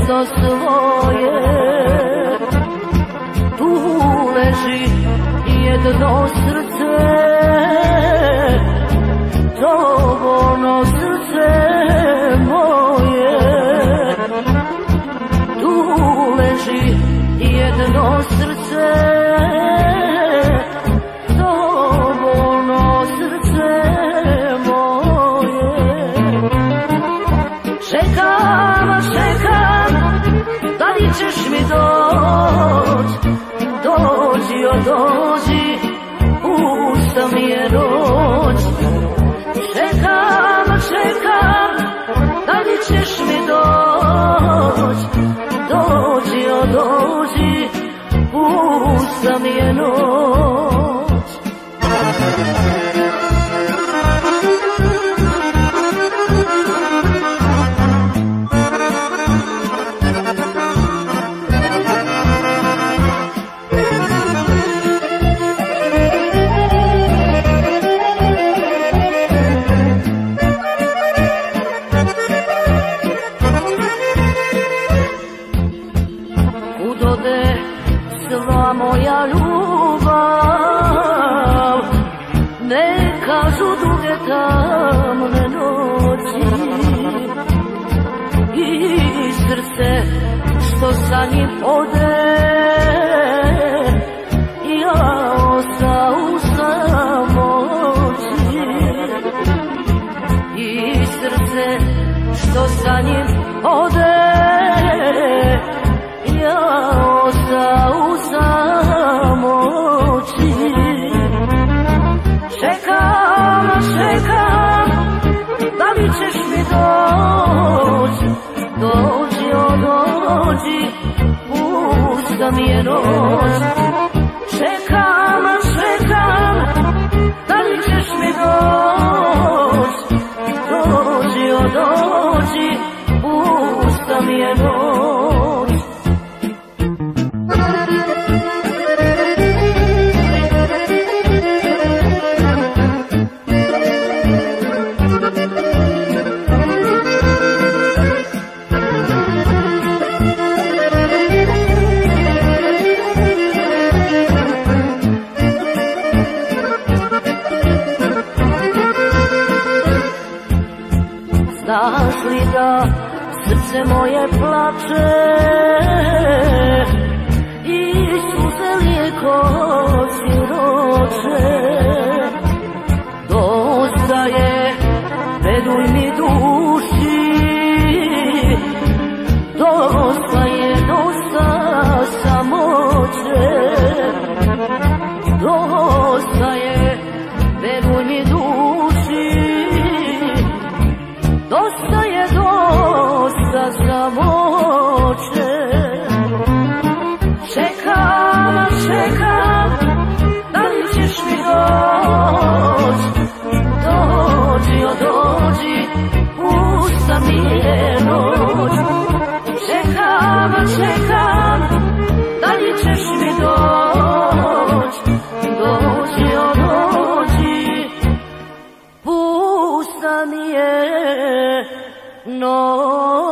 mjesto svoje. Tu leži jedno srce, to ono srce moje. Tu leži jedno srce, to ono srce moje. Čekam, čekam, da li ćeš mi doći? Dođi, o dođi, pusta mi je noć. Čekam, čekam, da li ćeš mi doći? Dođi, o dođi, pusta mi je noć. Sva moja ljubav, ne kažu duge tamne noći, i srce što sa njim ode, ja osta u samoći. I srce što sa njim ode, ja osta u samoći. Čekam, čekam, da li ćeš mi doći? Dođi, o dođi, pusta mi je noć. Čekam, čekam, da li ćeš mi doći? Dođi, o dođi, pusta mi je noć. Znaš li da srce moje plače i suze lijeko siroče? Dosta je, beduj mi duši, dosta je, dosta samoće. Dosta je, beduj mi duši, dosta je, dosta samoće. Čekam, čekam, da li ćeš mi doći? Dođi, o dođi, pusta mi je noć. Čekam, čekam, da li ćeš mi doći? Dođi, o dođi, pusta mi je noć.